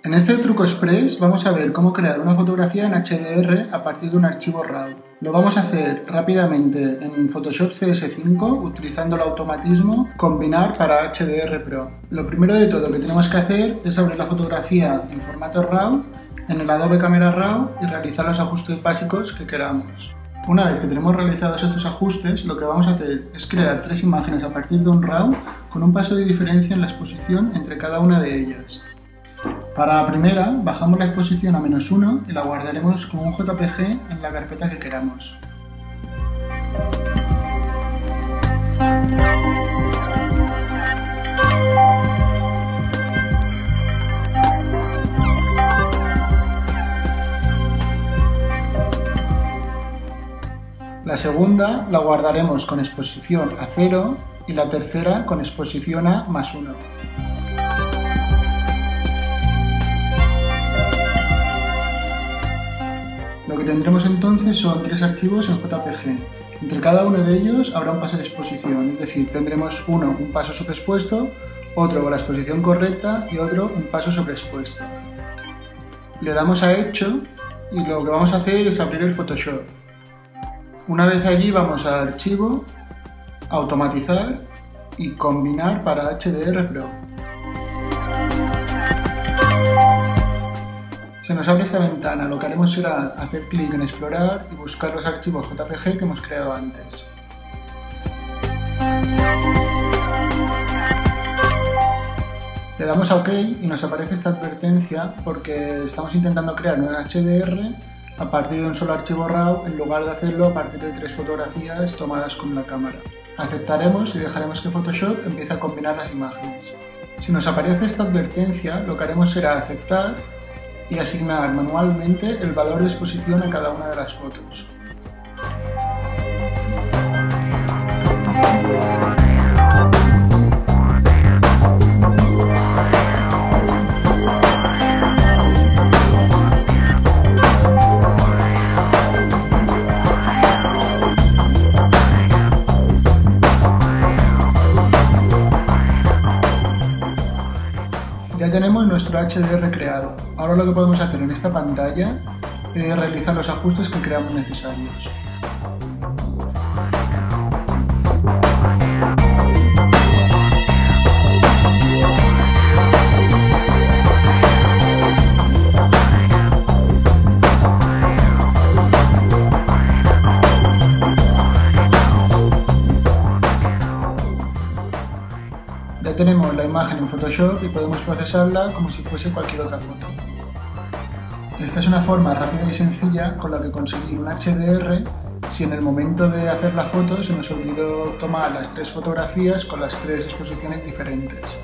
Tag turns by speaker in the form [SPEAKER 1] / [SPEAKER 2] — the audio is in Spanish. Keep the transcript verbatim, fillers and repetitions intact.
[SPEAKER 1] En este truco express vamos a ver cómo crear una fotografía en H D R a partir de un archivo RAW. Lo vamos a hacer rápidamente en Photoshop C S cinco utilizando el automatismo Combinar para H D R Pro. Lo primero de todo que tenemos que hacer es abrir la fotografía en formato RAW en el Adobe Camera Raw y realizar los ajustes básicos que queramos. Una vez que tenemos realizados estos ajustes, lo que vamos a hacer es crear tres imágenes a partir de un RAW con un paso de diferencia en la exposición entre cada una de ellas. Para la primera, bajamos la exposición a menos uno y la guardaremos como un J P G en la carpeta que queramos. La segunda la guardaremos con exposición a cero y la tercera con exposición a más uno. Lo que tendremos entonces son tres archivos en J P G. Entre cada uno de ellos habrá un paso de exposición, es decir, tendremos uno un paso sobreexpuesto, otro con la exposición correcta y otro un paso sobreexpuesto. Le damos a Hecho y lo que vamos a hacer es abrir el Photoshop. Una vez allí vamos a Archivo, Automatizar y Combinar para H D R Pro. Se nos abre esta ventana, lo que haremos será hacer clic en Explorar y buscar los archivos J P G que hemos creado antes. Le damos a OK y nos aparece esta advertencia porque estamos intentando crear un H D R a partir de un solo archivo RAW en lugar de hacerlo a partir de tres fotografías tomadas con la cámara. Aceptaremos y dejaremos que Photoshop empiece a combinar las imágenes. Si nos aparece esta advertencia, lo que haremos será aceptar y asignar manualmente el valor de exposición a cada una de las fotos. Ya tenemos nuestro H D R creado. Ahora lo que podemos hacer en esta pantalla es realizar los ajustes que creamos necesarios. Ya tenemos la imagen en Photoshop y podemos procesarla como si fuese cualquier otra foto. Esta es una forma rápida y sencilla con la que conseguir un H D R si en el momento de hacer la foto se nos olvidó tomar las tres fotografías con las tres exposiciones diferentes.